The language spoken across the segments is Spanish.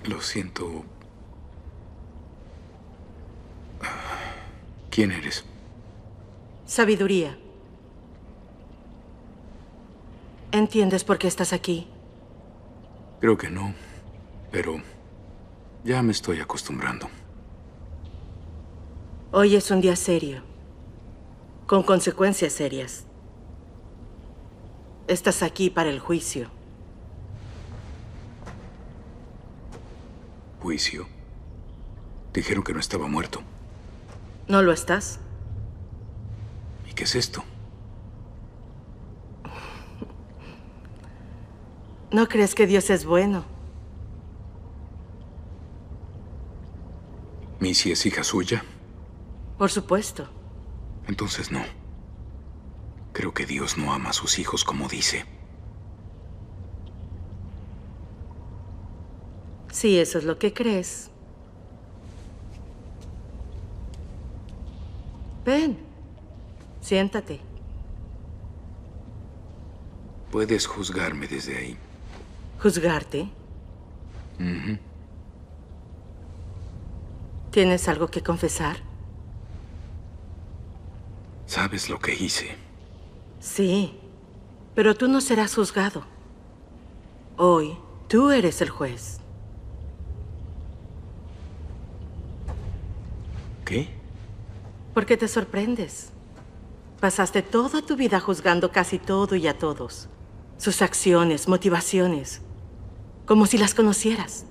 Lo siento. ¿Quién eres? Sabiduría. ¿Entiendes por qué estás aquí? Creo que no, pero ya me estoy acostumbrando. Hoy es un día serio, con consecuencias serias. Estás aquí para el juicio. ¿Juicio? Dijeron que no estaba muerto. ¿No lo estás? ¿Y qué es esto? ¿No crees que Dios es bueno? ¿Missy es hija suya? Por supuesto. Entonces no. Creo que Dios no ama a sus hijos como dice. Si eso es lo que crees. Ven, siéntate. Puedes juzgarme desde ahí. ¿Juzgarte? ¿Tienes algo que confesar? ¿Sabes lo que hice? Sí, pero tú no serás juzgado. Hoy, tú eres el juez. ¿Qué? ¿Por qué te sorprendes? Pasaste toda tu vida juzgando casi todo y a todos. Sus acciones, motivaciones, como si las conocieras.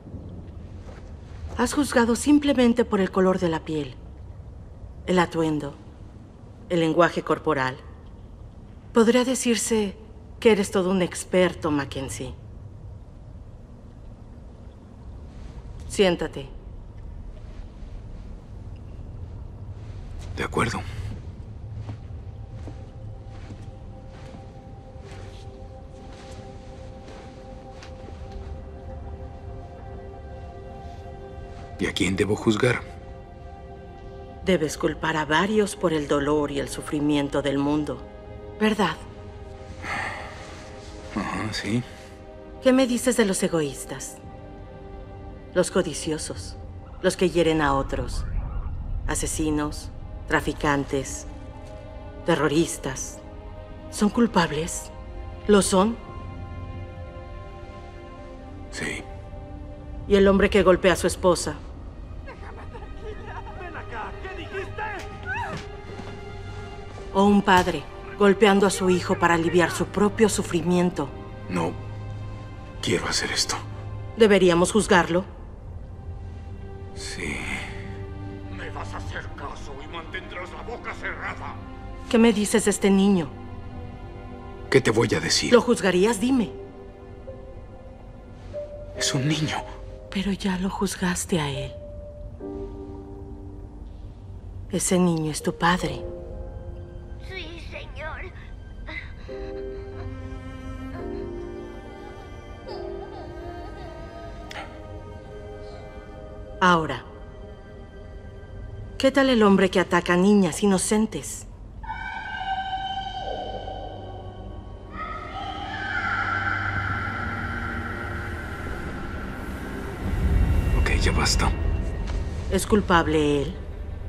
Has juzgado simplemente por el color de la piel, el atuendo, el lenguaje corporal. Podría decirse que eres todo un experto, Mackenzie. Siéntate. De acuerdo. ¿Y a quién debo juzgar? Debes culpar a varios por el dolor y el sufrimiento del mundo, ¿verdad? Ajá, sí. ¿Qué me dices de los egoístas? Los codiciosos, los que hieren a otros, asesinos, traficantes, terroristas. ¿Son culpables? ¿Lo son? Sí. ¿Y el hombre que golpea a su esposa? Ven acá, ¿qué dijiste? ¿O un padre golpeando a su hijo para aliviar su propio sufrimiento? No quiero hacer esto. ¿Deberíamos juzgarlo? Sí. Me vas a hacer caso y mantendrás la boca cerrada. ¿Qué me dices de este niño? ¿Qué te voy a decir? ¿Lo juzgarías? Dime. Es un niño. Pero ya lo juzgaste a él. Ese niño es tu padre. Sí, señor. Ahora, ¿qué tal el hombre que ataca a niñas inocentes? Ok, ya basta. ¿Es culpable él?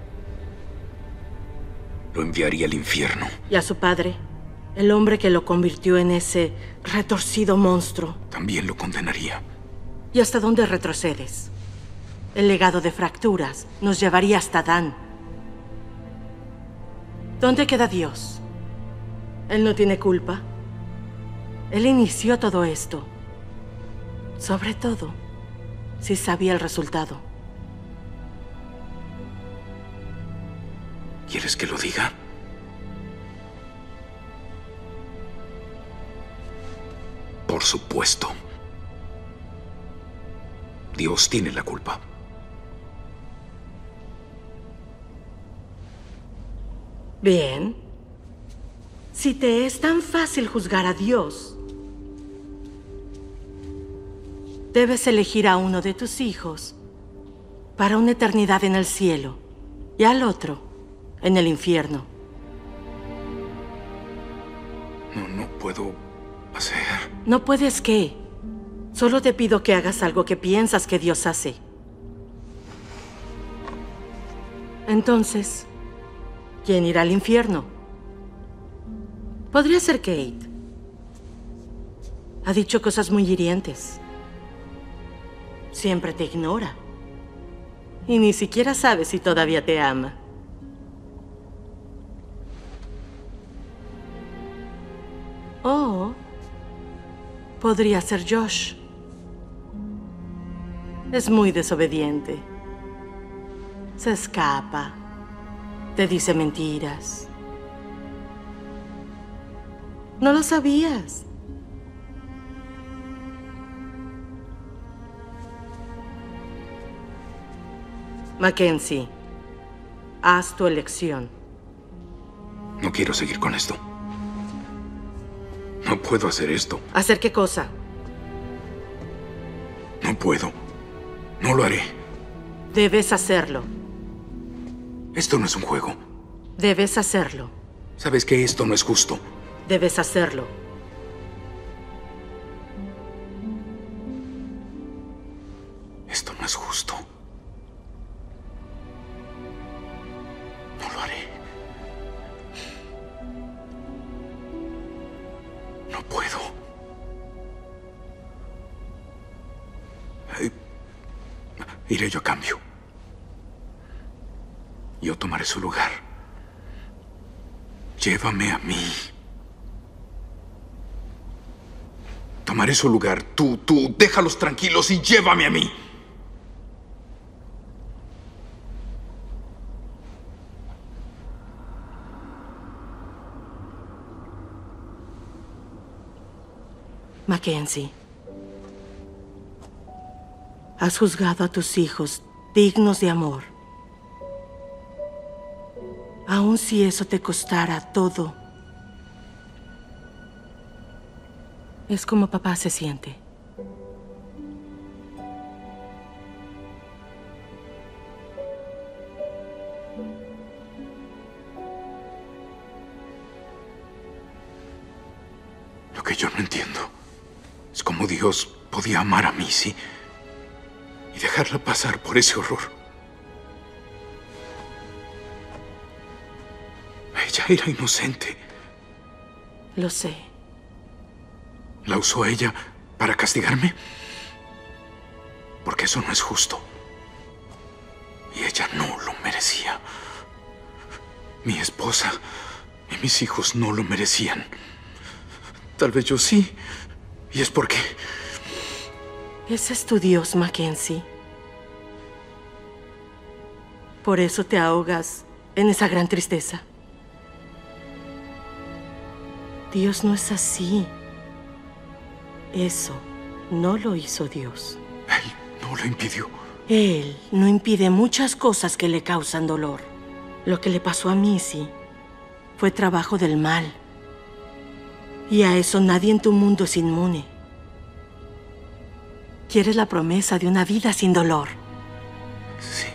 Lo enviaría al infierno. ¿Y a su padre? El hombre que lo convirtió en ese retorcido monstruo. También lo condenaría. ¿Y hasta dónde retrocedes? El legado de fracturas nos llevaría hasta Dan. ¿Dónde queda Dios? ¿Él no tiene culpa? Él inició todo esto. Sobre todo, si sabía el resultado. ¿Quieres que lo diga? Por supuesto. Dios tiene la culpa. Bien. Si te es tan fácil juzgar a Dios, debes elegir a uno de tus hijos para una eternidad en el cielo y al otro en el infierno. No puedo hacer. ¿No puedes qué? Solo te pido que hagas algo que piensas que Dios hace. Entonces, ¿quién irá al infierno? Podría ser Kate. Ha dicho cosas muy hirientes. Siempre te ignora. Y ni siquiera sabe si todavía te ama. O podría ser Josh. Es muy desobediente. Se escapa. Te dice mentiras. ¿No lo sabías? Mackenzie, haz tu elección. No quiero seguir con esto. No puedo hacer esto. ¿Hacer qué cosa? No puedo. No lo haré. Debes hacerlo. Esto no es un juego. Debes hacerlo. Sabes que esto no es justo. Debes hacerlo. Esto no es justo. No lo haré. No puedo. Iré yo a cambio. Yo tomaré su lugar. Llévame a mí. Tomaré su lugar. Tú, déjalos tranquilos y llévame a mí. Mackenzie, has juzgado a tus hijos dignos de amor. Aun si eso te costara todo. Es como papá se siente. Lo que yo no entiendo es cómo Dios podía amar a Missy y dejarla pasar por ese horror. Ella era inocente. Lo sé. ¿La usó ella para castigarme? Porque eso no es justo. Y ella no lo merecía. Mi esposa y mis hijos no lo merecían. Tal vez yo sí. Y es porque... Ese es tu Dios, Mackenzie. Por eso te ahogas en esa gran tristeza. Dios no es así. Eso no lo hizo Dios. Él no lo impidió. Él no impide muchas cosas que le causan dolor. Lo que le pasó a Missy fue trabajo del mal. Y a eso nadie en tu mundo es inmune. ¿Quieres la promesa de una vida sin dolor? Sí.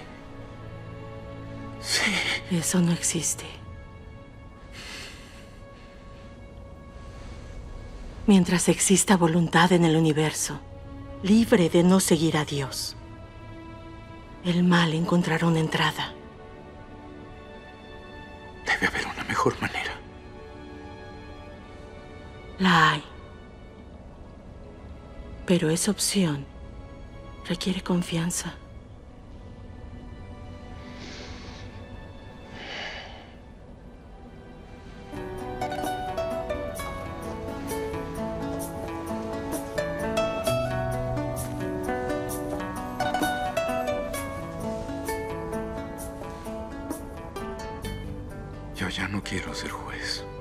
Sí. Eso no existe. Mientras exista voluntad en el universo, libre de no seguir a Dios, el mal encontrará una entrada. Debe haber una mejor manera. La hay. Pero esa opción requiere confianza. Yo ya no quiero ser juez.